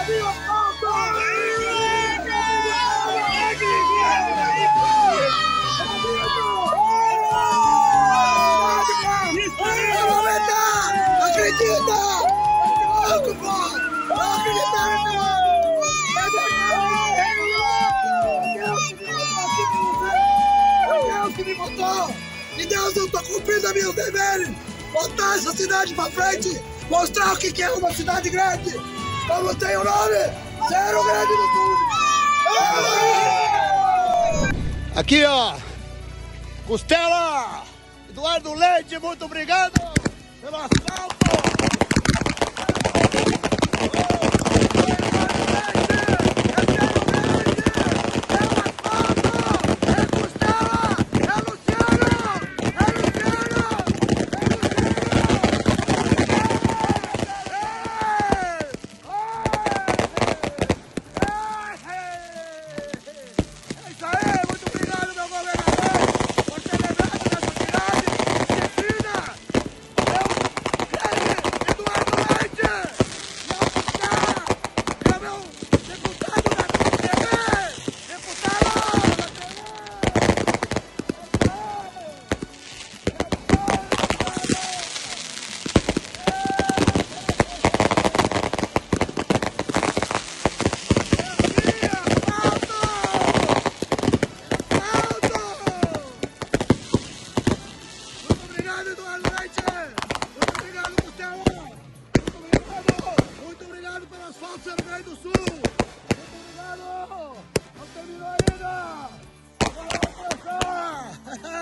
Acredita! Louco, pô! Não acreditaram, meu Deus que me botou! E Deus, eu tô cumprindo meus deveres! Botar essa cidade pra frente! Mostrar o que é uma cidade grande! Como tem o nome? Cerro Grande do Sul! Aqui, ó! Costela! Eduardo Leite, muito obrigado pelo asfalto! Muito obrigado pelo asfalto, Cerro Grande do Sul! Muito obrigado! Não terminou ainda! Agora vai começar!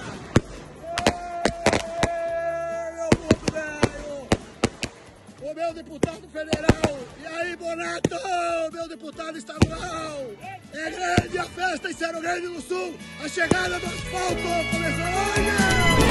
Meu puto velho! O meu deputado federal! E aí, Bonato? Meu deputado estadual! É grande a festa em Cerro Grande do Sul! A chegada do asfalto começou hoje!